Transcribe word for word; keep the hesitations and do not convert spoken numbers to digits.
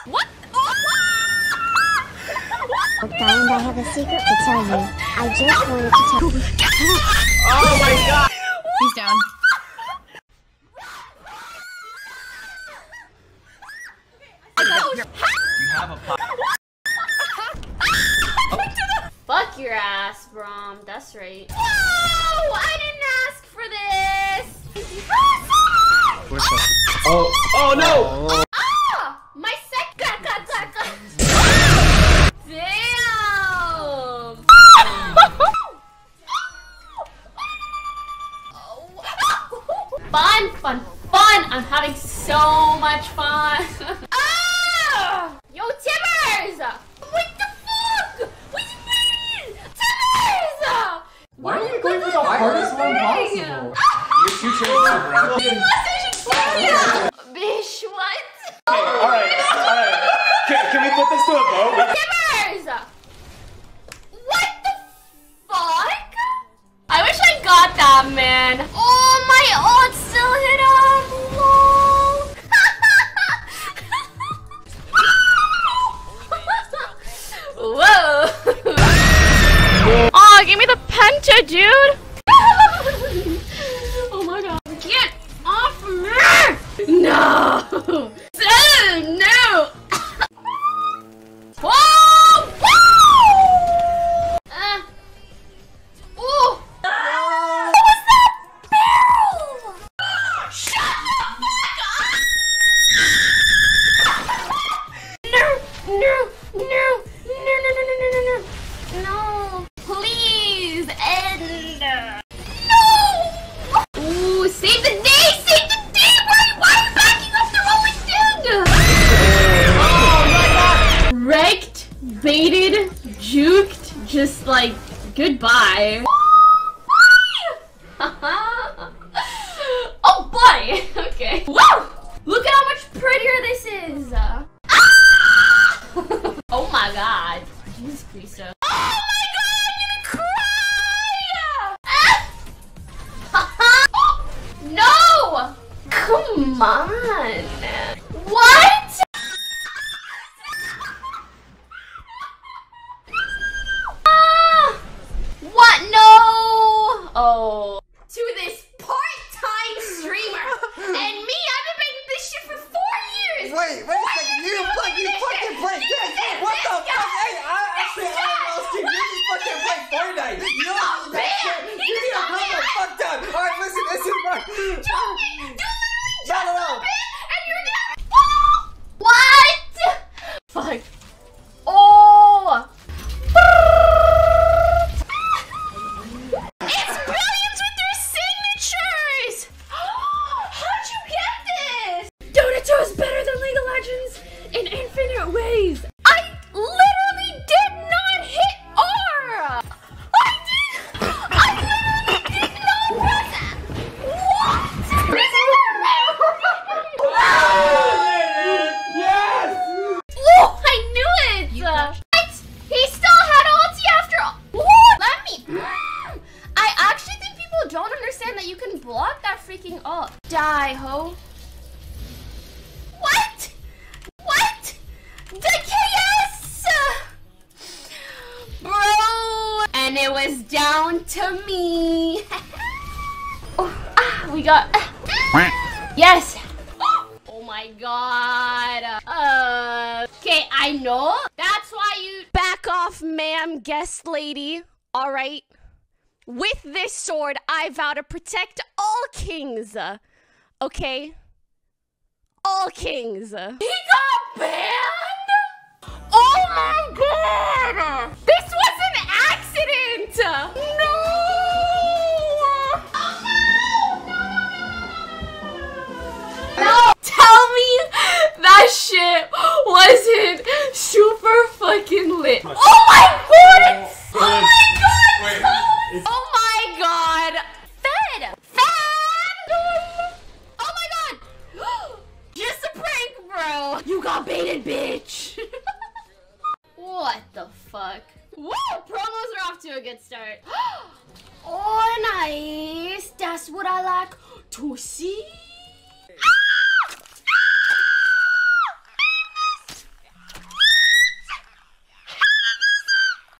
What? And I have a secret to tell you. I just wanted to tell you. Oh my god! He's down. You have a pot. Fuck your ass, Brom. That's right. Whoa! I didn't ask for this! Oh, oh no! Ah! My second! Damn! Fun, fun, fun! I'm having so much fun! Ah! Yo, Timbers! What the fuck? What do you mean? Timbers! Why are you going for the hardest one possible? You're too changed, bro. Bish, what? Okay, alright, alright. Can, can we put this to a vote? Timbers! What the fuck? I wish I got that, man. Oh, my ult still hit him. Lol. Whoa. Oh, give me the penta, dude. Oh my god. Get off me! No! So, no! Whoa! Whoa! Uh. Ooh! What was that barrel? Shut the fuck up! No! No! No! No! No! No! No! No! No! No! Please end! No! Ooh! Save the day! Save the day! Why? Why are you backing up the rolling thing? Oh my god! Wrecked, baited, juked, just like goodbye. Oh boy! Okay. Woo! Look at how much prettier this is! Ah! Oh my god. Jesus Christ. Oh my god! I'm gonna cry! No! Come on! What? Ah! What? No! Oh. To this part-time streamer. And me, I've been making this shit for four years. Wait, wait a second. You fucking, you fucking play this. What the fuck? Hey, I actually, I don't know. You just fucking play Fortnite. You know what? That shit. You need to calm the fuck down. Alright, listen, listen, bro. No, no, no. And you're gonna. What? Fuck. Oh. It's brilliant with their signatures. How'd you get this? Donato is better than League of Legends in infinite ways. I literally did not hit R. I did. I literally did not press that. What? This is Yes! Oh, I knew it! What? He still had ulti after all. What? Let me. I actually think people don't understand that you can block that freaking ult. Die, ho. What? What? The K S! Bro! And it was down to me. Oh, ah, we got. Yes! Oh my god. Uh, okay, I know. That's why you back off, ma'am, guest lady. All right. With this sword, I vow to protect all kings. Okay? All kings. He got banned? Oh my god! This was an accident! No! No! Tell me that shit wasn't super fucking lit. Oh my god! Oh my god! Wait. Oh my god! Fed! Fed! Oh my god! Just a prank, bro! You got baited, bitch! What the fuck? Woo! Promos are off to a good start. Oh, nice! That's what I like to see.